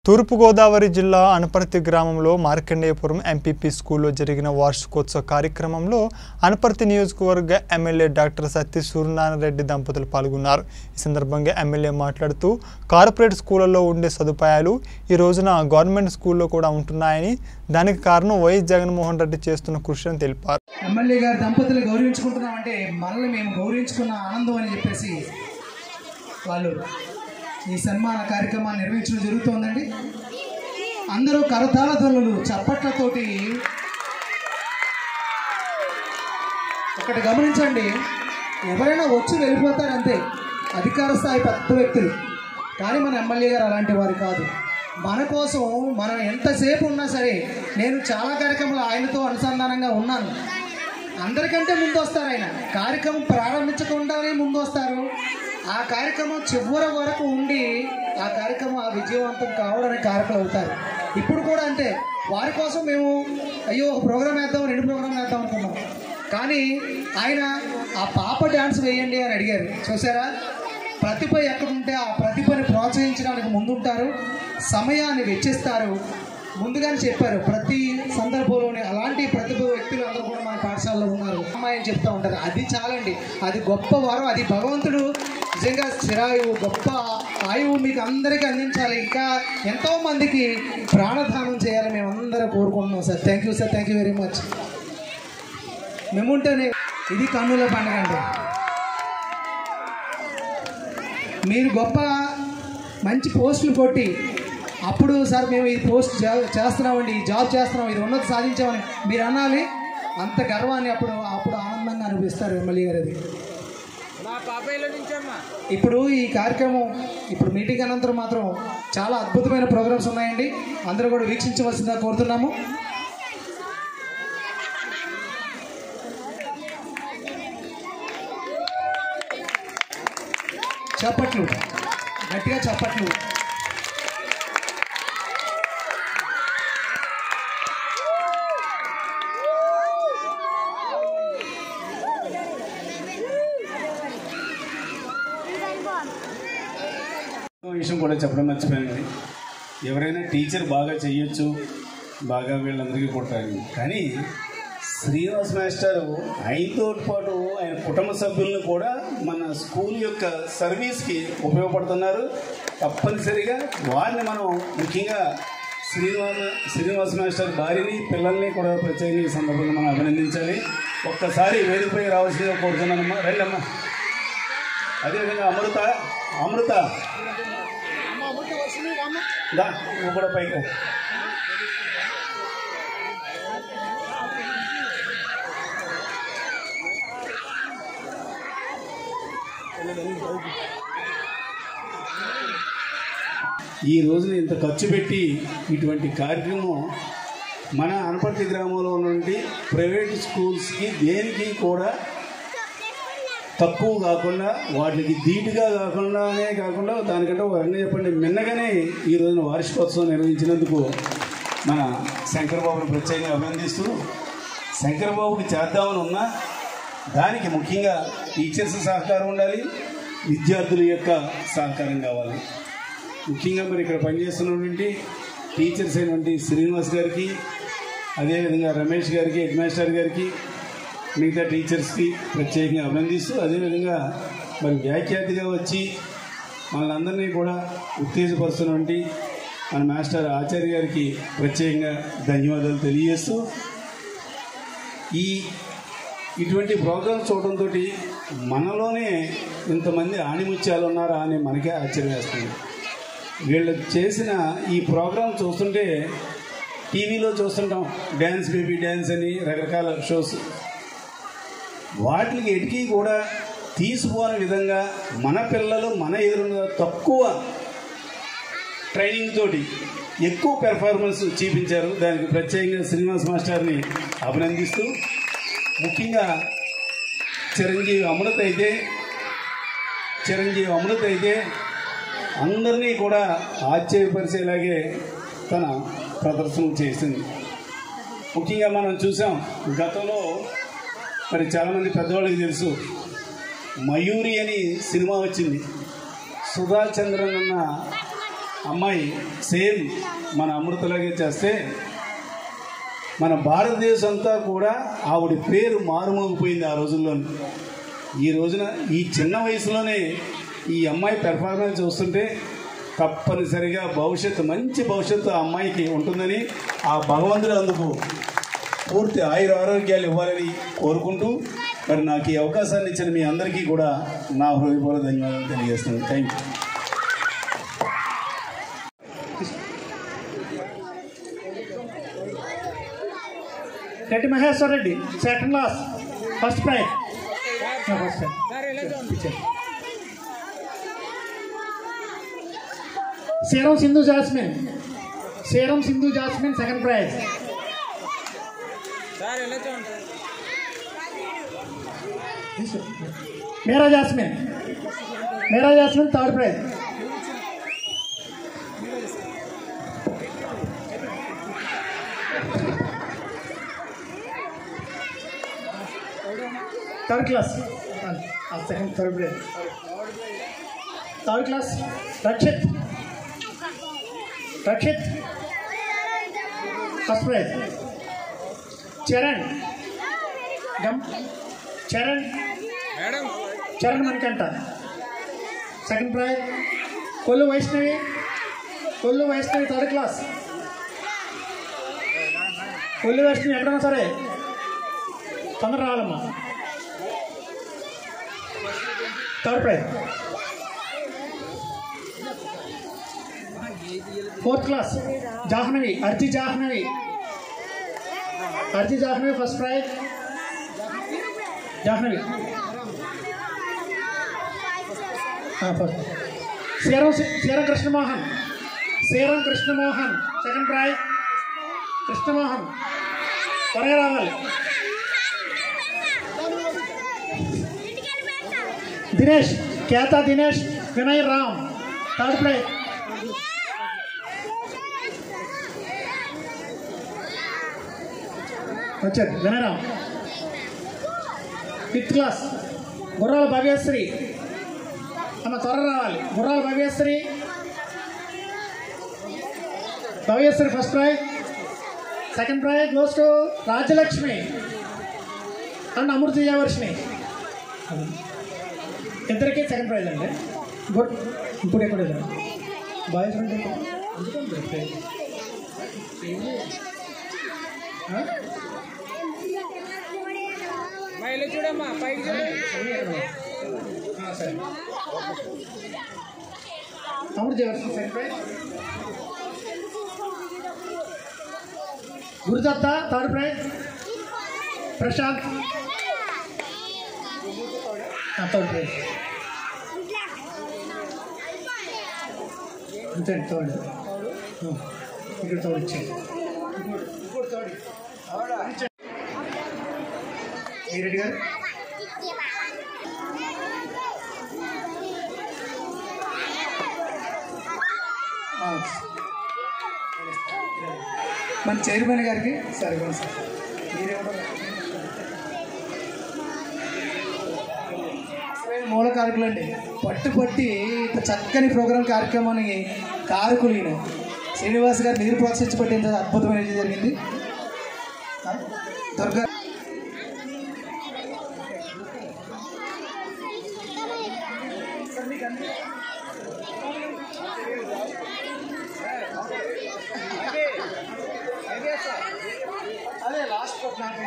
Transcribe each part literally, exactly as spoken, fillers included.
తూర్పుగోదావరి జిల్లా అనపర్తి గ్రామంలో మార్కండేయపురం ఎంపీపీ స్కూల్లో జరిగిన వార్షికోత్సవ కార్యక్రమంలో అనపర్తి నియోజకవర్గ ఎమ్మెల్యే డాక్టర్ సత్తి సూర్యనారాయణరెడ్డి దంపతులు పాల్గొన్నారు. ఈ సందర్భంగా ఎమ్మెల్యే మాట్లాడుతూ కార్పొరేట్ స్కూళ్లలో ఉండే సదుపాయాలు ఈ రోజున గవర్నమెంట్ స్కూల్లో కూడా ఉంటున్నాయని, దానికి కారణం వైఎస్ జగన్మోహన్ రెడ్డి చేస్తున్న కృషి అని తెలిపారు. ఎమ్మెల్యే గారి దంపతులు గౌరవించుకుంటున్నామంటే మనల్ని మేము గౌరవించుకున్న ఆనందం అని చెప్పేసి వాళ్ళు ఈ సన్మాన కార్యక్రమాన్ని నిర్వహించడం జరుగుతోందండి. అందరూ కరతాళ ధ్వనులు చప్పట్లతోటి ఒకటి గమనించండి, ఎవరైనా వచ్చి వెళ్ళిపోతారంతే అధికార స్థాయి పెద్ద వ్యక్తులు, కానీ మన ఎమ్మెల్యే గారు అలాంటి వారు కాదు. మన కోసం మనం ఎంతసేపు ఉన్నా సరే, నేను చాలా కార్యక్రమాలు ఆయనతో అనుసంధానంగా ఉన్నాను. అందరికంటే ముందు వస్తారు ఆయన, కార్యక్రమం ప్రారంభించకుండానే ముందు వస్తారు. ఆ కార్యక్రమం చివరి వరకు ఉండి ఆ కార్యక్రమం ఆ విజయవంతం కావడానికి కారకులు అవుతారు. ఇప్పుడు కూడా అంతే, వారి కోసం మేము అయ్యో ఒక ప్రోగ్రామ్ వేద్దాం, రెండు ప్రోగ్రామ్ వేద్దాం అనుకున్నాం, కానీ ఆయన ఆ పాప డ్యాన్స్ వేయండి అని అడిగారు. చూసారా, ప్రతిభ ఎక్కడుంటే ఆ ప్రతిభని ప్రోత్సహించడానికి ముందుంటారు, సమయాన్ని వెచ్చిస్తారు. ముందుగానే చెప్పారు, ప్రతి సందర్భంలోనే అలాంటి ప్రతిభ వ్యక్తులు అందరూ కూడా మన పాఠశాలలో ఉన్నారు అమ్మాయి అని చెప్తూ ఉంటారు. అది చాలండి, అది గొప్ప వరం. అది భగవంతుడు నిజంగా స్థిరాయువు, గొప్ప ఆయువు మీకు అందరికీ అందించాలి. ఇంకా ఎంతో మందికి ప్రాణదానం చేయాలి మేము అందరూ కోరుకుంటున్నాం sir. Thank you sir, thank you very much. మేముంటేనే ఇది కన్నుల పండుగ అంటే. మీరు గొప్ప మంచి పోస్టులు కొట్టి అప్పుడు సార్ మేము ఈ పోస్ట్ చేస్తున్నామండి, ఈ జాబ్ చేస్తున్నాం, ఇది ఉన్నది సాధించామని మీరు అనాలి. అంత గర్వాన్ని అప్పుడు అప్పుడు ఆనందంగా అనిపిస్తారు ఎమ్మెల్యే గారు. అది ఇప్పుడు ఈ కార్యక్రమం ఇప్పుడు మీటింగ్ అనంతరం మాత్రం చాలా అద్భుతమైన ప్రోగ్రామ్స్ ఉన్నాయండి, అందరూ కూడా వీక్షించవలసిందిగా కోరుతున్నాము. చప్పట్లు, గట్టిగా చప్పట్లు. విషయం కూడా చెప్పడం మర్చిపోయింది. ఎవరైనా టీచర్ బాగా చెయ్యొచ్చు, బాగా వీళ్ళందరికీ కొట్టాలి, కానీ శ్రీనివాస్ మాస్టర్ ఆయనతో పాటు ఆయన కుటుంబ సభ్యులను కూడా మన స్కూల్ యొక్క సర్వీస్కి ఉపయోగపడుతున్నారు. తప్పనిసరిగా వారిని మనం ముఖ్యంగా శ్రీనివాస్ శ్రీనివాస్ మాస్టర్ భార్యని పిల్లల్ని కూడా ప్రత్యేకంగా ఈ సందర్భంగా మనం అభినందించాలి. ఒక్కసారి వేదికపై రావాల్సిందిగా కోరుతున్నానమ్మా, రండమ్మా. అదేవిధంగా అమృత అమృత దా నువ్వు కూడా పైకి. ఈ రోజున ఇంత ఖర్చు పెట్టి ఇటువంటి కార్యక్రమం మన అనపర్తి గ్రామంలో ఉన్నటువంటి ప్రైవేట్ స్కూల్స్కి దేనికి కూడా తక్కువ కాకుండా, వాటికి ధీటుగా కాకుండానే కాకుండా దానికంటే ఒక రకంగా చెప్పండి మిన్నగానే ఈ రోజున వార్షికోత్సవం నిర్వహించినందుకు మన శంకరబాబుని ప్రత్యేకంగా అభినందిస్తూ, శంకరబాబుకి చేద్దామని ఉన్నా దానికి ముఖ్యంగా టీచర్స్ సహకారం ఉండాలి, విద్యార్థుల యొక్క సహకారం కావాలి. ముఖ్యంగా మరి ఇక్కడ పనిచేస్తున్నటువంటి టీచర్స్ అయినటువంటి శ్రీనివాస్ గారికి, అదేవిధంగా రమేష్ గారికి, హెడ్ మాస్టర్ గారికి, మిగతా టీచర్స్కి ప్రత్యేకంగా అభినందిస్తూ, అదేవిధంగా మరి వ్యాఖ్యాతిగా వచ్చి మనల్ని కూడా ఉత్తేజపరుస్తున్నటువంటి మన మాస్టర్ ఆచార్య గారికి ప్రత్యేకంగా ధన్యవాదాలు తెలియజేస్తూ, ఈ ఇటువంటి ప్రోగ్రామ్స్ చూడడంతో మనలోనే ఇంతమంది ఆణిముత్యాలు ఉన్నారా అని మనకే ఆశ్చర్యం వేస్తుంది. వీళ్ళు చేసిన ఈ ప్రోగ్రాం చూస్తుంటే టీవీలో చూస్తుంటాం, డ్యాన్స్ బేబీ డ్యాన్స్ అని రకరకాల షోస్, వాటికి ఎడికి కూడా తీసుకోని విధంగా మన పిల్లలు మన ఎదురుగా తక్కువ ట్రైనింగ్ తోటి ఎక్కువ పెర్ఫార్మెన్స్ చూపించారు. దానికి ప్రత్యేకంగా శ్రీనివాస్ మాస్టర్ని అభినందిస్తూ, ముఖ్యంగా చిరంజీవి అమృత అయితే చిరంజీవి అమృత అయితే అందరినీ కూడా ఆశ్చర్యపరిచేలాగే తన ప్రదర్శన చేసింది. ముఖ్యంగా మనం చూసాం గతంలో, మరి చాలామంది పెద్దవాళ్ళకి తెలుసు, మయూరి అని సినిమా వచ్చింది. సుధా చంద్రన్ అన్న అమ్మాయి సేమ్ మన అమృతలాగే చేస్తే మన భారతదేశం అంతా కూడా ఆవిడ పేరు మారుమోగిపోయింది ఆ రోజుల్లో. ఈ రోజున ఈ చిన్న వయసులోనే ఈ అమ్మాయి పెర్ఫార్మెన్స్ చూస్తుంటే తప్పనిసరిగా భవిష్యత్తు, మంచి భవిష్యత్తు ఆ అమ్మాయికి ఉంటుందని ఆ భగవంతుడు అందుకు పూర్తి ఆయుర ఆరోగ్యాలు ఇవ్వాలని కోరుకుంటూ, మరి నాకు ఈ అవకాశాన్ని ఇచ్చిన మీ అందరికీ కూడా నా హృదయపూర్వక ధన్యవాదాలు తెలియజేస్తున్నాను. Thank you. Reddy Maheshwar Reddy second class first prize. Seram Sindhu Jasmine Seram Sindhu Jasmine second prize. Mera Jasmine Mera Jasmine third prize. Third class second third prize. Third class Rakshith Rakshith first prize. Charan గమ్ Charan Charan Manikanta second prize. Kollu Vaishnavi Kollu Vaishnavi third class. Kollu Vaishnavi ఎక్కడన్నా సరే తొందర రావాలమ్మా. Third prize. Fourth class Jahnavi Arji Jahnavi Arji Jahnavi first prize. Jahnavi first. Sriram Sriram Krishnamohan Sriram Krishnamohan second prize. Krishnamohan త్వరగా రావాలి. Dinesh Ketha Dinesh Vinay Ram third prize. వచ్చారు Vinay Ram. Fifth class గుర్రాల భవ్యశ్రీ అమ్మ త్వర రావాలి. Gurrala Bhavyasri Bhavyasri first prize. Second prize goes to Rajyalakshmi and Amrutha Vijayavarshini. ఇద్దరికి సెకండ్ ప్రైజ్ అండి. గుడ్. ఇప్పుడు ఎక్కడ బాయ్స్ అంటే చూడమ్మా పైకి సరే. Amrutha Vijayavarshini second prize. Gurudatta third prize. Prashanth third prize. అంతే థర్డ్. ఇక్కడ థర్డ్ ఇచ్చాను. రెడ్డి గారు మన చైర్మన్ గారికి సరే సార్ మూల కారకులు అండి. పట్టుపట్టి ఇంత చక్కని ప్రోగ్రాం కార్యక్రమాన్ని కారకులు ఈయన శ్రీనివాస్ గారు నీరు ప్రోత్సహించి పట్టి ఇంత అద్భుతమైన జరిగింది. దుర్గా అదే లాస్ట్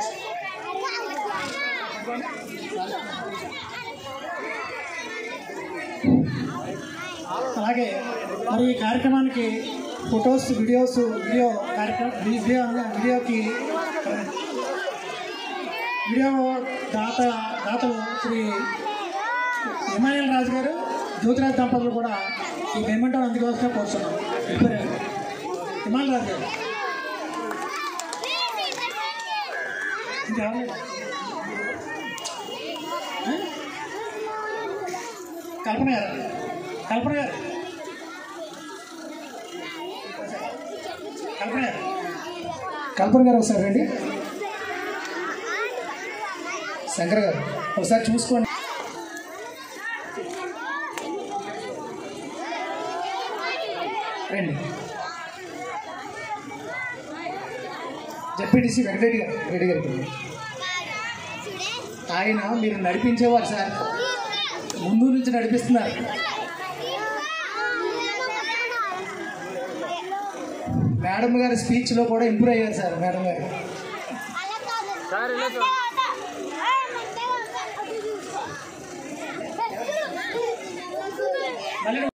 అలాగే మరి ఈ కార్యక్రమానికి ఫొటోస్ వీడియోస్ వీడియో కార్యక్రమం వీడియో వీడియోకి వీడియో దాత దాతలు శ్రీ హిమాయల్ రాజు గారు జ్యోతిరాజ్ దంపతులు కూడా ఈ పేమెంట్ అందుకోసం కోరుతున్నాం. హిమాయల్ రాజు గారు కల్పన గారు కల్పన గారు కల్పన గారు కల్పన గారు ఒకసారి రండి. శంకర్ గారు ఒకసారి చూసుకోండి. జెడ్పీటీసీ వెంకటరెడ్డి గారు రెడ్డి గారికి ఆయన మీరు నడిపించేవారు సార్, ముందు నుంచి నడిపిస్తున్నారు. మేడం గారి స్పీచ్లో కూడా ఇంప్రూవ్ అయ్యారు సార్ మేడం గారు.